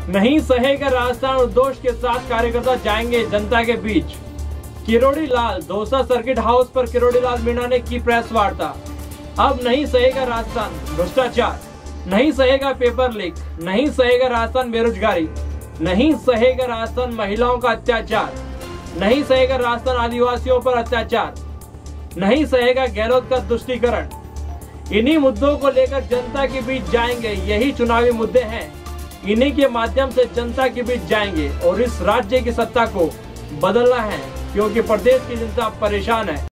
नहीं सहेगा राजस्थान, उद्घोष के साथ कार्यकर्ता जाएंगे जनता के बीच। किरोड़ी लाल, दौसा सर्किट हाउस पर किरोड़ी लाल मीणा ने की प्रेस वार्ता। अब नहीं सहेगा राजस्थान भ्रष्टाचार, नहीं सहेगा पेपर लीक, नहीं सहेगा राजस्थान बेरोजगारी, नहीं सहेगा राजस्थान महिलाओं का अत्याचार, नहीं सहेगा राजस्थान आदिवासियों पर अत्याचार, नहीं सहेगा गहलोत का तुष्टीकरण। इन्हीं मुद्दों को लेकर जनता के बीच जाएंगे, यही चुनावी मुद्दे हैं। इन्हीं के माध्यम से जनता के बीच जाएंगे और इस राज्य की सत्ता को बदलना है, क्योंकि प्रदेश की जनता परेशान है।